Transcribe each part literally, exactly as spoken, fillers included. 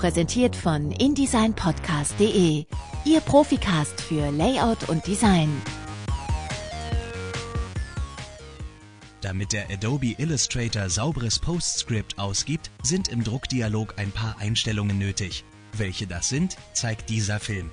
Präsentiert von InDesign Podcast punkt de, Ihr Proficast für Layout und Design. Damit der Adobe Illustrator sauberes Postscript ausgibt, sind im Druckdialog ein paar Einstellungen nötig. Welche das sind, zeigt dieser Film.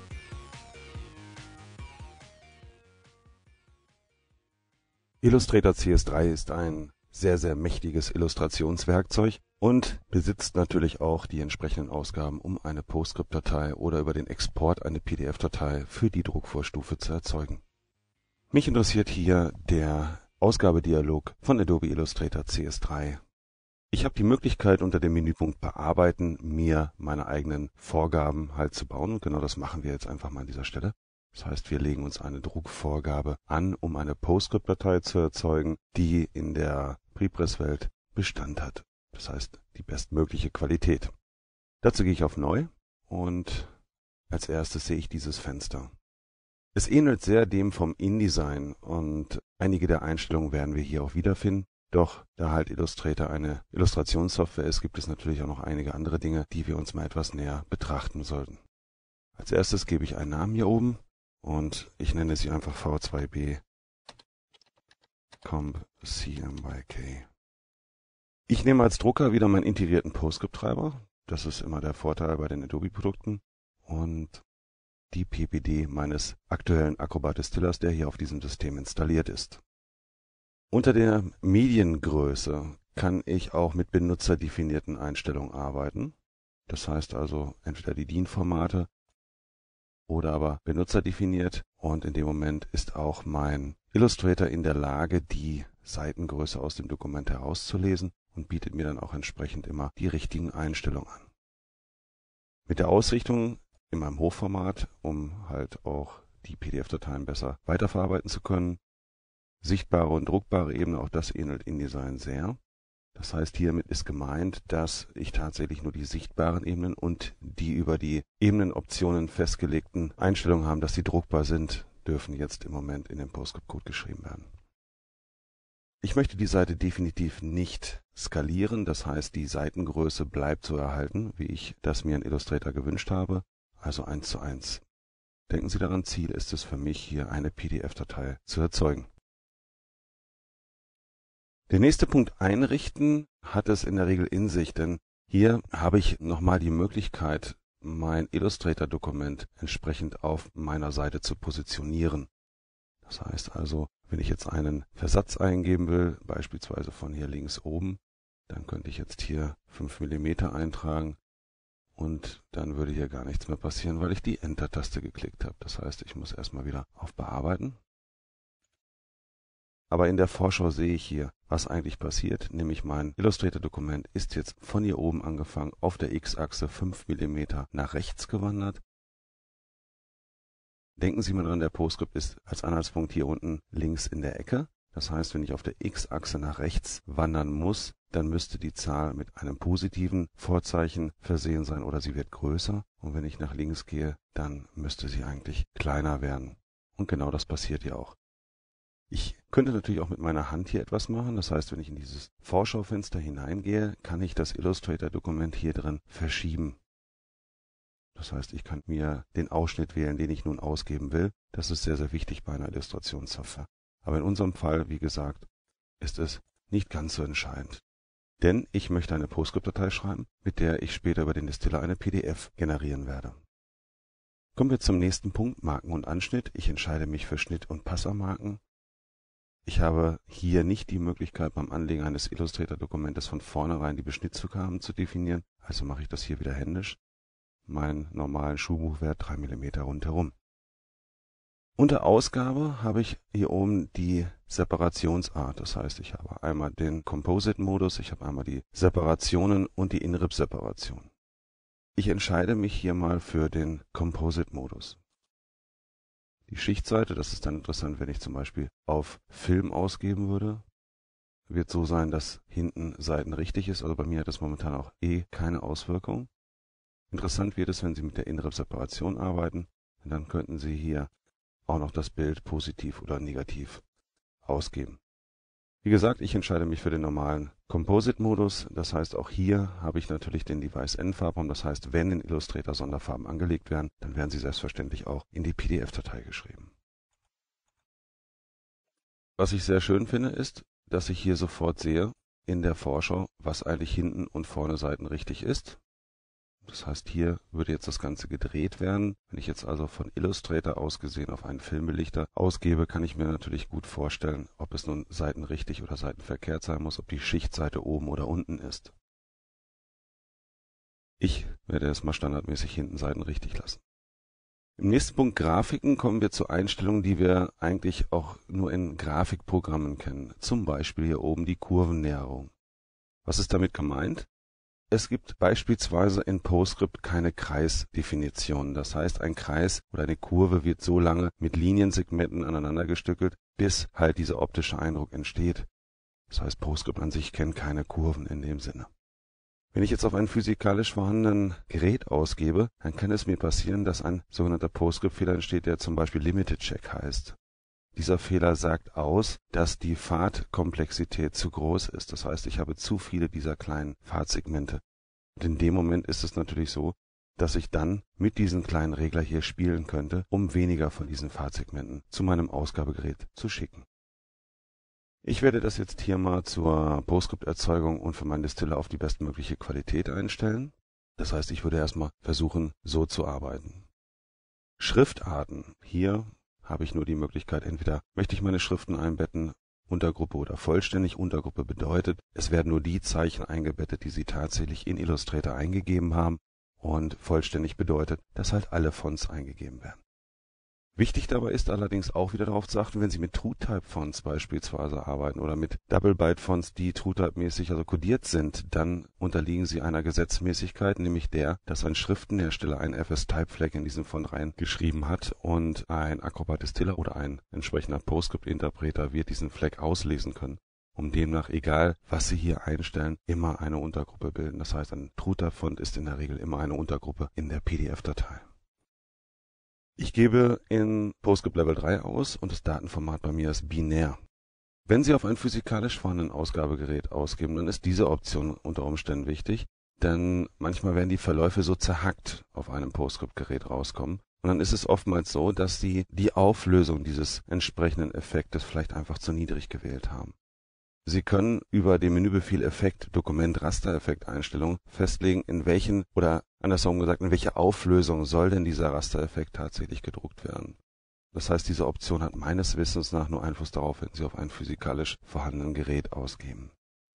Illustrator C S drei ist ein sehr, sehr mächtiges Illustrationswerkzeug und besitzt natürlich auch die entsprechenden Ausgaben, um eine PostScript-Datei oder über den Export eine P D F-Datei für die Druckvorstufe zu erzeugen. Mich interessiert hier der Ausgabedialog von Adobe Illustrator C S drei. Ich habe die Möglichkeit, unter dem Menüpunkt Bearbeiten mir meine eigenen Vorgaben halt zu bauen, und genau das machen wir jetzt einfach mal an dieser Stelle. Das heißt, wir legen uns eine Druckvorgabe an, um eine PostScript-Datei zu erzeugen, die in der Prepress-Welt Bestand hat. Das heißt, die bestmögliche Qualität. Dazu gehe ich auf Neu und als erstes sehe ich dieses Fenster. Es ähnelt sehr dem vom InDesign und einige der Einstellungen werden wir hier auch wiederfinden. Doch da halt Illustrator eine Illustrationssoftware ist, gibt es natürlich auch noch einige andere Dinge, die wir uns mal etwas näher betrachten sollten. Als erstes gebe ich einen Namen hier oben und ich nenne sie einfach V zwei B Comp C M Y K. Ich nehme als Drucker wieder meinen integrierten PostScript-Treiber. Das ist immer der Vorteil bei den Adobe-Produkten. Und die P P D meines aktuellen Acrobat Distillers, der hier auf diesem System installiert ist. Unter der Mediengröße kann ich auch mit benutzerdefinierten Einstellungen arbeiten. Das heißt also entweder die D I N-Formate oder aber benutzerdefiniert, und in dem Moment ist auch mein Illustrator in der Lage, die Seitengröße aus dem Dokument herauszulesen und bietet mir dann auch entsprechend immer die richtigen Einstellungen an. Mit der Ausrichtung in meinem Hochformat, um halt auch die P D F-Dateien besser weiterverarbeiten zu können. Sichtbare und druckbare Ebene, auch das ähnelt InDesign sehr. Das heißt, hiermit ist gemeint, dass ich tatsächlich nur die sichtbaren Ebenen und die über die Ebenenoptionen festgelegten Einstellungen haben, dass sie druckbar sind, dürfen jetzt im Moment in den PostScript-Code geschrieben werden. Ich möchte die Seite definitiv nicht skalieren, das heißt, die Seitengröße bleibt so erhalten, wie ich das mir in Illustrator gewünscht habe, also eins zu eins. Denken Sie daran, Ziel ist es für mich, hier eine P D F-Datei zu erzeugen. Der nächste Punkt Einrichten hat es in der Regel in sich, denn hier habe ich nochmal die Möglichkeit, mein Illustrator-Dokument entsprechend auf meiner Seite zu positionieren. Das heißt also, wenn ich jetzt einen Versatz eingeben will, beispielsweise von hier links oben, dann könnte ich jetzt hier fünf Millimeter eintragen und dann würde hier gar nichts mehr passieren, weil ich die Enter-Taste geklickt habe. Das heißt, ich muss erstmal wieder auf Bearbeiten. Aber in der Vorschau sehe ich hier, was eigentlich passiert, nämlich mein Illustrator-Dokument ist jetzt von hier oben angefangen auf der X-Achse fünf Millimeter nach rechts gewandert. Denken Sie mal dran, der PostScript ist als Anhaltspunkt hier unten links in der Ecke. Das heißt, wenn ich auf der X-Achse nach rechts wandern muss, dann müsste die Zahl mit einem positiven Vorzeichen versehen sein oder sie wird größer. Und wenn ich nach links gehe, dann müsste sie eigentlich kleiner werden. Und genau das passiert hier auch. Ich könnte natürlich auch mit meiner Hand hier etwas machen. Das heißt, wenn ich in dieses Vorschaufenster hineingehe, kann ich das Illustrator-Dokument hier drin verschieben. Das heißt, ich kann mir den Ausschnitt wählen, den ich nun ausgeben will. Das ist sehr, sehr wichtig bei einer Illustrationssoftware. Aber in unserem Fall, wie gesagt, ist es nicht ganz so entscheidend. Denn ich möchte eine PostScript-Datei schreiben, mit der ich später über den Distiller eine P D F generieren werde. Kommen wir zum nächsten Punkt, Marken und Anschnitt. Ich entscheide mich für Schnitt- und Passermarken. Ich habe hier nicht die Möglichkeit, beim Anlegen eines Illustrator-Dokumentes von vornherein die Beschnittzugaben zu definieren, also mache ich das hier wieder händisch. Meinen normalen Schuhbuchwert drei Millimeter rundherum. Unter Ausgabe habe ich hier oben die Separationsart, das heißt, ich habe einmal den Composite-Modus, ich habe einmal die Separationen und die In-Rip-Separation. Ich entscheide mich hier mal für den Composite-Modus. Die Schichtseite, das ist dann interessant, wenn ich zum Beispiel auf Film ausgeben würde, wird so sein, dass hinten seitenrichtig ist. Also bei mir hat das momentan auch eh keine Auswirkung. Interessant wird es, wenn Sie mit der In-Rip-Separation arbeiten, und dann könnten Sie hier auch noch das Bild positiv oder negativ ausgeben. Wie gesagt, ich entscheide mich für den normalen Composite-Modus, das heißt auch hier habe ich natürlich den Device-N-Farbraum, das heißt, wenn in Illustrator Sonderfarben angelegt werden, dann werden sie selbstverständlich auch in die P D F-Datei geschrieben. Was ich sehr schön finde, ist, dass ich hier sofort sehe in der Vorschau, was eigentlich hinten und vorne Seiten richtig ist. Das heißt, hier würde jetzt das Ganze gedreht werden. Wenn ich jetzt also von Illustrator aus gesehen auf einen Filmbelichter ausgebe, kann ich mir natürlich gut vorstellen, ob es nun seitenrichtig oder seitenverkehrt sein muss, ob die Schichtseite oben oder unten ist. Ich werde es mal standardmäßig hinten seitenrichtig lassen. Im nächsten Punkt Grafiken kommen wir zu Einstellungen, die wir eigentlich auch nur in Grafikprogrammen kennen. Zum Beispiel hier oben die Kurvennäherung. Was ist damit gemeint? Es gibt beispielsweise in PostScript keine Kreisdefinition. Das heißt, ein Kreis oder eine Kurve wird so lange mit Liniensegmenten aneinandergestückelt, bis halt dieser optische Eindruck entsteht. Das heißt, PostScript an sich kennt keine Kurven in dem Sinne. Wenn ich jetzt auf einen physikalisch vorhandenen Gerät ausgebe, dann kann es mir passieren, dass ein sogenannter PostScript-Fehler entsteht, der zum Beispiel Limited Check heißt. Dieser Fehler sagt aus, dass die Pfadkomplexität zu groß ist. Das heißt, ich habe zu viele dieser kleinen Pfadsegmente. Und in dem Moment ist es natürlich so, dass ich dann mit diesem kleinen Regler hier spielen könnte, um weniger von diesen Pfadsegmenten zu meinem Ausgabegerät zu schicken. Ich werde das jetzt hier mal zur PostScript-Erzeugung und für meinen Distiller auf die bestmögliche Qualität einstellen. Das heißt, ich würde erstmal versuchen, so zu arbeiten. Schriftarten. Hier habe ich nur die Möglichkeit, entweder möchte ich meine Schriften einbetten, Untergruppe oder vollständig. Untergruppe bedeutet, es werden nur die Zeichen eingebettet, die Sie tatsächlich in Illustrator eingegeben haben, und vollständig bedeutet, dass halt alle Fonts eingegeben werden. Wichtig dabei ist allerdings auch wieder darauf zu achten, wenn Sie mit TrueType-Fonts beispielsweise arbeiten oder mit Double-Byte-Fonts, die TrueType-mäßig also kodiert sind, dann unterliegen Sie einer Gesetzmäßigkeit, nämlich der, dass ein Schriftenhersteller einen F S-Type-Flag in diesen Font reingeschrieben hat und ein Acrobat Distiller oder ein entsprechender PostScript-Interpreter wird diesen Flag auslesen können, um demnach, egal was Sie hier einstellen, immer eine Untergruppe bilden. Das heißt, ein TrueType-Font ist in der Regel immer eine Untergruppe in der P D F-Datei. Ich gebe in PostScript Level drei aus und das Datenformat bei mir ist binär. Wenn Sie auf ein physikalisch vorhandenen Ausgabegerät ausgeben, dann ist diese Option unter Umständen wichtig, denn manchmal werden die Verläufe so zerhackt auf einem PostScript-Gerät rauskommen. Und dann ist es oftmals so, dass Sie die Auflösung dieses entsprechenden Effektes vielleicht einfach zu niedrig gewählt haben. Sie können über den Menübefehl Effekt Dokument Rastereffekt Einstellung festlegen, in welchen oder andersherum gesagt, in welche Auflösung soll denn dieser Rastereffekt tatsächlich gedruckt werden. Das heißt, diese Option hat meines Wissens nach nur Einfluss darauf, wenn Sie auf ein physikalisch vorhandenen Gerät ausgeben.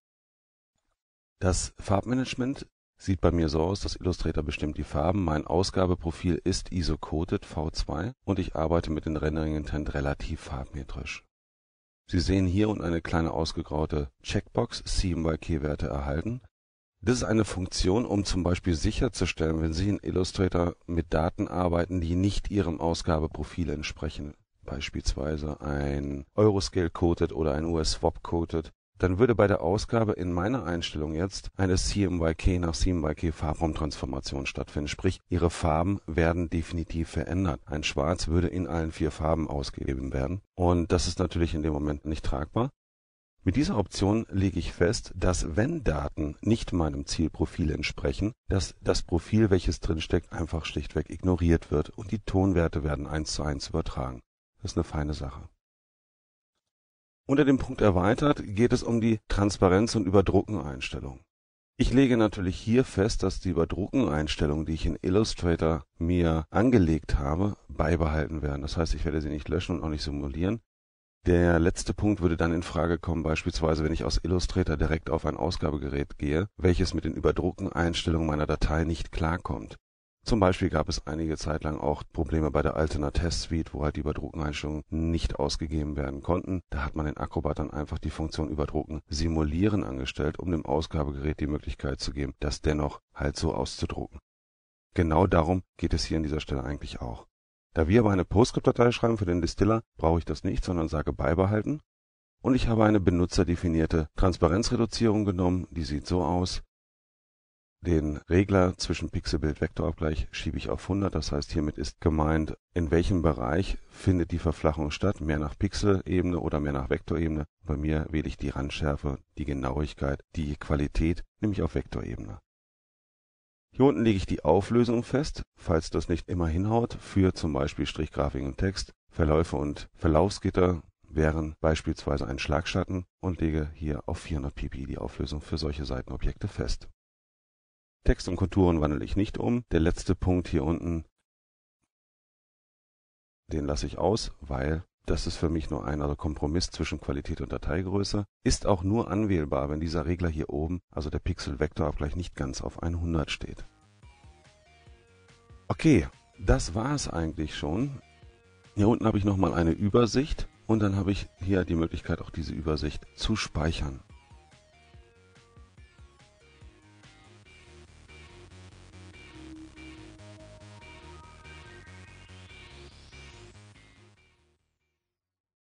Das Farbmanagement sieht bei mir so aus, dass Illustrator bestimmt die Farben. Mein Ausgabeprofil ist I S O-Coated V zwei und ich arbeite mit den Rendering Intent relativ farbmetrisch. Sie sehen hier unten eine kleine ausgegraute Checkbox C M Y K-Werte erhalten. Das ist eine Funktion, um zum Beispiel sicherzustellen, wenn Sie in Illustrator mit Daten arbeiten, die nicht Ihrem Ausgabeprofil entsprechen, beispielsweise ein Euroscale-Coated oder ein U S-Swap-Coated, dann würde bei der Ausgabe in meiner Einstellung jetzt eine C M Y K nach C M Y K Farbraumtransformation stattfinden. Sprich, Ihre Farben werden definitiv verändert. Ein Schwarz würde in allen vier Farben ausgegeben werden. Und das ist natürlich in dem Moment nicht tragbar. Mit dieser Option lege ich fest, dass wenn Daten nicht meinem Zielprofil entsprechen, dass das Profil, welches drinsteckt, einfach schlichtweg ignoriert wird und die Tonwerte werden eins zu eins übertragen. Das ist eine feine Sache. Unter dem Punkt Erweitert geht es um die Transparenz- und Überdrucken-Einstellung. Ich lege natürlich hier fest, dass die Überdrucken-Einstellungen, die ich in Illustrator mir angelegt habe, beibehalten werden. Das heißt, ich werde sie nicht löschen und auch nicht simulieren. Der letzte Punkt würde dann in Frage kommen, beispielsweise wenn ich aus Illustrator direkt auf ein Ausgabegerät gehe, welches mit den Überdrucken-Einstellungen meiner Datei nicht klarkommt. Zum Beispiel gab es einige Zeit lang auch Probleme bei der Alternate Test Suite, wo halt die Überdrucken-Einstellungen nicht ausgegeben werden konnten. Da hat man in Acrobat dann einfach die Funktion Überdrucken simulieren angestellt, um dem Ausgabegerät die Möglichkeit zu geben, das dennoch halt so auszudrucken. Genau darum geht es hier an dieser Stelle eigentlich auch. Da wir aber eine PostScript-Datei schreiben für den Distiller, brauche ich das nicht, sondern sage beibehalten. Und ich habe eine benutzerdefinierte Transparenzreduzierung genommen, die sieht so aus. Den Regler zwischen Pixelbild-Vektorabgleich schiebe ich auf hundert, das heißt, hiermit ist gemeint, in welchem Bereich findet die Verflachung statt, mehr nach Pixelebene oder mehr nach Vektorebene. Bei mir wähle ich die Randschärfe, die Genauigkeit, die Qualität, nämlich auf Vektorebene. Hier unten lege ich die Auflösung fest, falls das nicht immer hinhaut, für zum Beispiel Strichgrafiken und Text. Verläufe und Verlaufsgitter wären beispielsweise ein Schlagschatten und lege hier auf vierhundert Ppi die Auflösung für solche Seitenobjekte fest. Text und Konturen wandle ich nicht um. Der letzte Punkt hier unten, den lasse ich aus, weil das ist für mich nur ein also Kompromiss zwischen Qualität und Dateigröße. Ist auch nur anwählbar, wenn dieser Regler hier oben, also der Pixel-Vektorabgleich, nicht ganz auf hundert steht. Okay, das war es eigentlich schon. Hier unten habe ich nochmal eine Übersicht und dann habe ich hier die Möglichkeit, auch diese Übersicht zu speichern.